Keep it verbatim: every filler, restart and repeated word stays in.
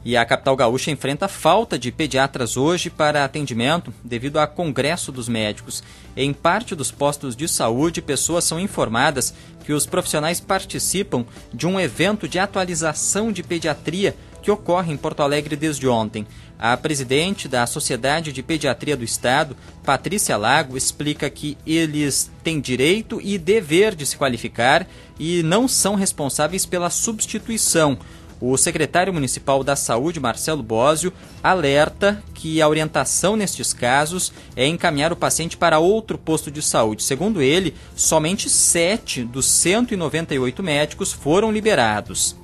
E a capital gaúcha enfrenta falta de pediatras hoje para atendimento devido a congresso dos médicos. Em parte dos postos de saúde, pessoas são informadas que os profissionais participam de um evento de atualização de pediatria que ocorre em Porto Alegre desde ontem. A presidente da Sociedade de Pediatria do Estado, Patrícia Lago, explica que eles têm direito e dever de se qualificar e não são responsáveis pela substituição. O secretário municipal da Saúde, Marcelo Bósio, alerta que a orientação nestes casos é encaminhar o paciente para outro posto de saúde. Segundo ele, somente sete dos cento e noventa e oito médicos foram liberados.